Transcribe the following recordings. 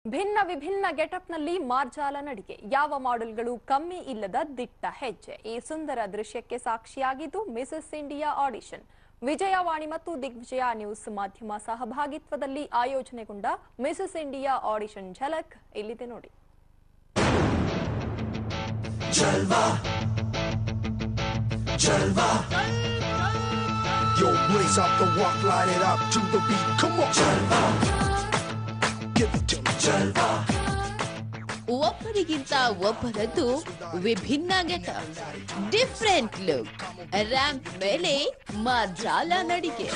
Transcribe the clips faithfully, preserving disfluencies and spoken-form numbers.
ಭಿನ್ನ ವಿಭಿನ್ನ ಗೆಟಪ್ನಲ್ಲಿ ಮಾರ್ಜಾಲ ನಡಿಗೆ ಯಾವ ಮಾಡೆಲ್ಗಳು ಕಮ್ಮಿ ಇಲ್ಲದ ದಿಟ್ಟ ಹೆಜ್ಜೆ ಈ ಸುಂದರ ದೃಶ್ಯಕ್ಕೆ ಸಾಕ್ಷಿಯಾಗಿದ್ದು ಮಿಸಸ್ ಇಂಡಿಯಾ ಆಡಿಷನ್ ವಿಜಯವಾಣಿ ಮತ್ತು ದಿಗ್ವಿಜಯ ನ್ಯೂಸ್ ಮಾಧ್ಯಮ ಸಹಭಾಗಿತ್ವದಲ್ಲಿ ಆಯೋಜನೆಗೊಂಡ ಮಿಸಸ್ ಇಂಡಿಯಾ ಆಡಿಷನ್ ಝಲಕ್ ಇಲ್ಲಿದೆ ನೋಡಿ. ಜಲ್ವಾ ಜಲ್ವಾ Yo blaze up the walk, light it up to the beat. Come on, Jalva. Give it to me, Jalva. ಒಬ್ಬರಿಗಿಂತ ಒಬ್ಬರದ್ದು ವಿಭಿನ್ನ ಗೆಟಪ್, ಡಿಫರೆಂಟ್ ಲುಕ್, ರ್ಯಾಂಪ್ ಮೇಲೆ ಮಾರ್ಜಾಲ ನಡಿಗೆ.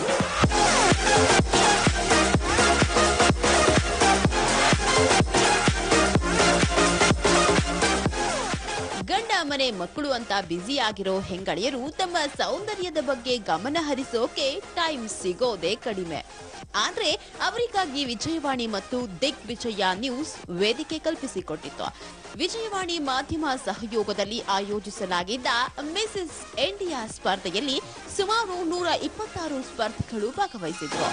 ಗಂಡ ಮನೆ ಮಕ್ಕಳು ಅಂತ ಬ್ಯುಸಿ ಆಗಿರೋ ಹೆಂಗಳಿಯರು ತಮ್ಮ ಸೌಂದರ್ಯದ ಬಗ್ಗೆ ಗಮನ ಹರಿಸೋಕೆ ಟೈಮ್ ಸಿಗೋದೇ ಕಡಿಮೆ. ಆದ್ರೆ ಅವರಿಗಾಗಿ ವಿಜಯವಾಣಿ ಮತ್ತು ದಿಗ್ವಿಜಯ ನ್ಯೂಸ್ ವೇದಿಕೆ ಕಲ್ಪಿಸಿಕೊಟ್ಟಿತ್ತು. ವಿಜಯವಾಣಿ ಮಾಧ್ಯಮ ಸಹಯೋಗದಲ್ಲಿ ಆಯೋಜಿಸಲಾಗಿದ್ದ ಮಿಸಸ್ ಇಂಡಿಯಾ ಸ್ಪರ್ಧೆಯಲ್ಲಿ ಸುಮಾರು ನೂರ ಇಪ್ಪತ್ತಾರು ಸ್ಪರ್ಧಿಗಳು ಭಾಗವಹಿಸಿದ್ರು.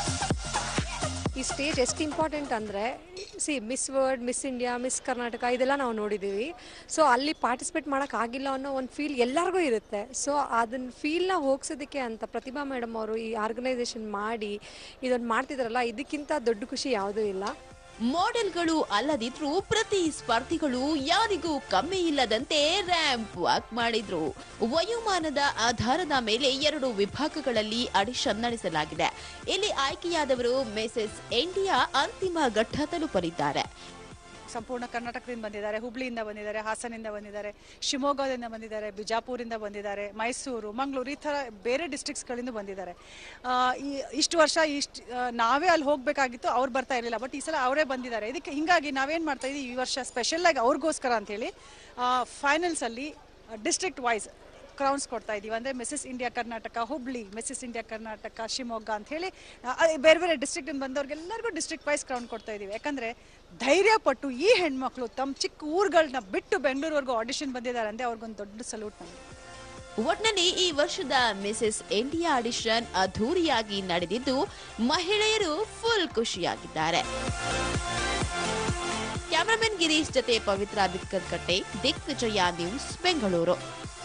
ಈ ಸ್ಟೇಜ್ ಎಷ್ಟು ಇಂಪಾರ್ಟೆಂಟ್ ಅಂದರೆ see Miss World, Miss India, Miss Karnataka ಇದೆಲ್ಲ ನಾವು ನೋಡಿದ್ದೀವಿ. ಸೊ ಅಲ್ಲಿ ಪಾರ್ಟಿಸಿಪೇಟ್ ಮಾಡೋಕ್ಕಾಗಿಲ್ಲ ಅನ್ನೋ ಒಂದು ಫೀಲ್ ಎಲ್ಲರಿಗೂ ಇರುತ್ತೆ. ಸೊ ಅದನ್ನ ಫೀಲ್ನ ಹೋಗ್ಸೋದಕ್ಕೆ ಅಂತ ಪ್ರತಿಭಾ ಮೇಡಮ್ ಅವರು ಈ ಆರ್ಗನೈಸೇಷನ್ ಮಾಡಿ ಇದೊಂದು ಮಾಡ್ತಿದ್ರಲ್ಲ, ಇದಕ್ಕಿಂತ ದೊಡ್ಡ ಖುಷಿ ಯಾವುದೂ ಇಲ್ಲ. ಮಾಡೆಲ್ಗಳು ಅಲ್ಲದಿದ್ರು ಪ್ರತಿ ಸ್ಪರ್ಧಿಗಳು ಯಾರಿಗೂ ಕಮ್ಮಿ ಇಲ್ಲದಂತೆ ರ್ಯಾಂಪ್ ವಾಕ್ ಮಾಡಿದ್ರು. ವಯೋಮಾನದ ಆಧಾರದ ಮೇಲೆ ಎರಡು ವಿಭಾಗಗಳಲ್ಲಿ ಆಡಿಷನ್ ನಡೆಸಲಾಗಿದೆ. ಇಲ್ಲಿ ಆಯ್ಕೆಯಾದವರು ಮಿಸಸ್ ಇಂಡಿಯಾ ಅಂತಿಮ ಘಟ್ಟ ತಲುಪಲಿದ್ದಾರೆ. ಸಂಪೂರ್ಣ ಕರ್ನಾಟಕದಿಂದ ಬಂದಿದ್ದಾರೆ, ಹುಬ್ಳಿಯಿಂದ ಬಂದಿದ್ದಾರೆ, ಹಾಸನಿಂದ ಬಂದಿದ್ದಾರೆ, ಶಿವಮೊಗ್ಗದಿಂದ ಬಂದಿದ್ದಾರೆ, ಬಿಜಾಪುರಿಂದ ಬಂದಿದ್ದಾರೆ, ಮೈಸೂರು, ಮಂಗಳೂರು, ಈ ಥರ ಬೇರೆ ಡಿಸ್ಟ್ರಿಕ್ಸ್ಗಳಿಂದ ಬಂದಿದ್ದಾರೆ. ಇಷ್ಟು ವರ್ಷ ಇಷ್ಟು ನಾವೇ ಅಲ್ಲಿ ಹೋಗಬೇಕಾಗಿತ್ತು, ಅವ್ರು ಬರ್ತಾ ಇರಲಿಲ್ಲ. ಬಟ್ ಈ ಸಲ ಅವರೇ ಬಂದಿದ್ದಾರೆ. ಇದಕ್ಕೆ ಹಿಂಗಾಗಿ ನಾವೇನು ಮಾಡ್ತಾ ಇದ್ದೀವಿ, ಈ ವರ್ಷ ಸ್ಪೆಷಲ್ಲಾಗಿ ಅವ್ರಿಗೋಸ್ಕರ ಅಂಥೇಳಿ ಫೈನಲ್ಸಲ್ಲಿ ಡಿಸ್ಟ್ರಿಕ್ಟ್ ವೈಸ್ ಕ್ರೌನ್ಸ್ ಕೊಡ್ತಾ ಇದ್ದೀವಿ. ಅಂದರೆ Mrs India Karnataka Hubli, Mrs India Karnataka Shivamogga ಅಂತ ಹೇಳಿ ಬೇರೆ ಬೇರೆ ಡಿಸ್ಟ್ರಿಕ್ಟಿಂದ ಬಂದವ್ರಿಗೆಲ್ಲರಿಗೂ ಡಿಸ್ಟ್ರಿಕ್ಟ್ ವೈಸ್ ಕ್ರೌನ್ ಕೊಡ್ತಾ ಇದ್ದೀವಿ. ಯಾಕಂದರೆ ಧೈರ್ಯ ಪಟ್ಟು ಈ ಹೆಣ್ಮಕ್ಳು ತಮ್ಮ ಚಿಕ್ಕ ಊರುಗಳನ್ನ ಬಿಟ್ಟು ಬೆಂಗಳೂರುವರೆಗೂ ಆಡಿಷನ್ ಬಂದಿದ್ದಾರೆ ಅಂದರೆ ಅವ್ರಿಗೊಂದು ದೊಡ್ಡ ಸಲ್ಯೂಟ್ ನಮಗೆ. ಒಟ್ನಲ್ಲಿ ಈ ವರ್ಷದ ಮಿಸಸ್ ಇಂಡಿಯಾ ಆಡಿಷನ್ ಅದ್ಧೂರಿಯಾಗಿ ನಡೆದಿದ್ದು ಮಹಿಳೆಯರು ಫುಲ್ ಖುಷಿಯಾಗಿದ್ದಾರೆ. ಕ್ಯಾಮರಾಮನ್ ಗಿರೀಶ್ ಜೊತೆ ಪವಿತ್ರ ಬಿಕ್ಕರ್ಕಟ್ಟೆ, ದಿಗ್ವಿಜಯ ನ್ಯೂಸ್, ಬೆಂಗಳೂರು.